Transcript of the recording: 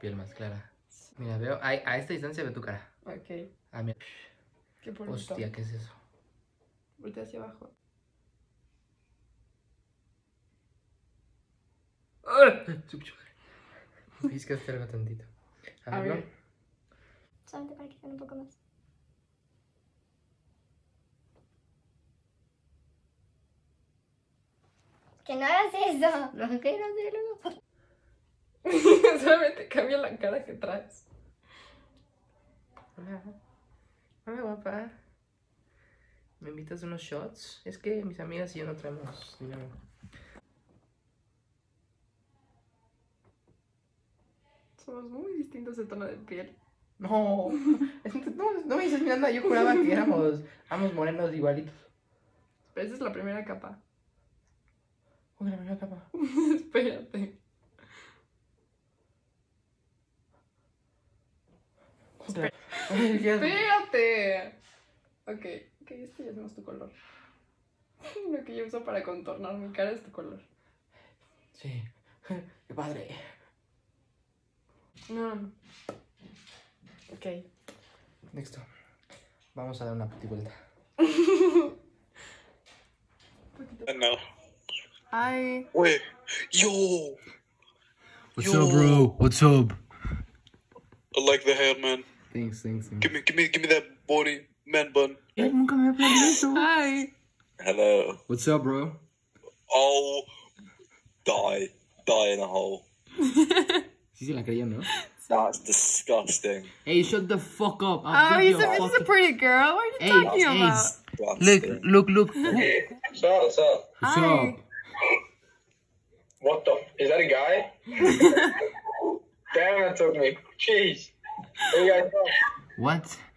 piel más clara. Mira, veo, a esta distancia veo tu cara. Ok. Ah, mira. Qué bonito. Hostia, ¿qué es eso? Voltea hacia abajo. Es que algo tantito. A ver, ¿no? Solamente para que vean un poco más. Que no hagas eso. No, que no sé, luego. Solamente cambia la cara que traes. Hola. Hola, guapa. ¿Me invitas a unos shots? Es que mis amigas y yo no traemos dinero. Somos muy distintos de tono de piel. No, no me dices Miranda, yo juraba que éramos morenos igualitos. Pero esa es la primera capa. Uy, la primera capa. Espérate. Espérate. Ok, este ya es más tu color. Lo que yo uso para contornar mi cara es tu color. Sí, qué padre. No. Ok. Listo. Vamos a dar una puti vuelta. No. Hi. Wait, yo. What's Yo. up, bro? What's up? I like the hair, man. Thanks. Give me that body, man bun. Nunca me había hablado eso. Hi. Hello. What's up, bro? Oh, die in a hole. Sí se la creían, ¿no? That's disgusting. Hey, shut the fuck up. Oh, he's a pretty girl. What are you talking about? Disgusting. Look. What's up? What's Hi. up? What the? Is that a guy? Damn, it took me. Jeez. Where you guys from? What?